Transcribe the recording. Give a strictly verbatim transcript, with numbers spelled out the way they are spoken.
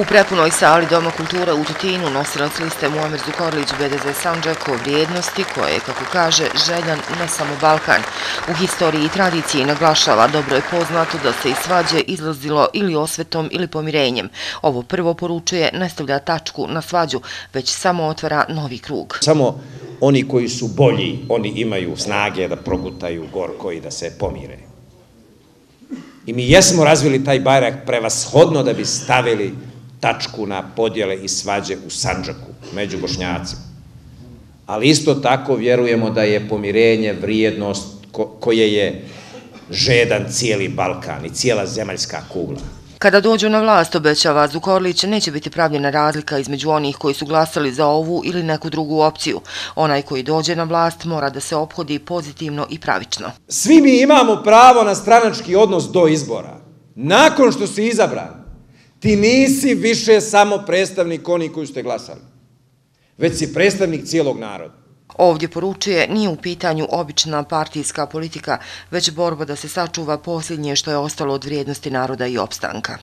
U prepunoj sali Doma kulture u Tutinu nosilac liste Muamer Zukorlić B D Z Sandžak o vrijednosti koje, kako kaže, željan ne samo Balkan. U historiji i tradiciji naglašava, dobro je poznato da se iz svađe izlazilo ili osvetom ili pomirenjem. Ovo prvo poručuje ne stavlja tačku na svađu, već samo otvara novi krug. Samo oni koji su bolji, oni imaju snage da progutaju gorko i da se pomire. I mi jesmo razvili taj barjak prevashodno da bi stavili tačku na podjele i svađe u Sandžaku, među Bošnjacima. Ali isto tako vjerujemo da je pomirenje vrijednost koje je žedan cijeli Balkan i cijela zemaljska kugla. Kada dođu na vlast, obećava Zukorlić, neće biti pravljena razlika između onih koji su glasali za ovu ili neku drugu opciju. Onaj koji dođe na vlast mora da se ophodi pozitivno i pravično. Svi mi imamo pravo na stranački odnos do izbora. Nakon što si izabran, ti nisi više samo predstavnik onih koji ste glasali, već si predstavnik cijelog naroda. Ovdje poručuje, nije u pitanju obična partijska politika, već borba da se sačuva posljednje što je ostalo od vrijednosti naroda i opstanka.